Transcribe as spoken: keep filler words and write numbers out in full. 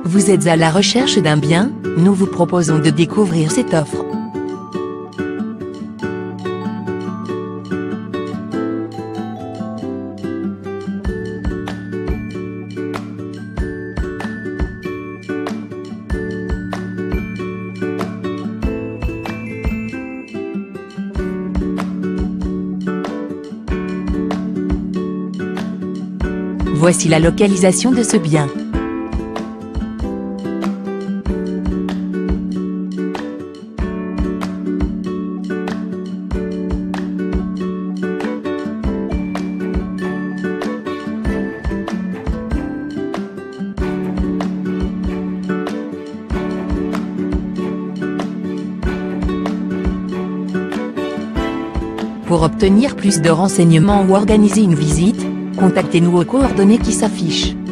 Vous êtes à la recherche d'un bien? Nous vous proposons de découvrir cette offre. Voici la localisation de ce bien. Pour obtenir plus de renseignements ou organiser une visite, contactez-nous aux coordonnées qui s'affichent.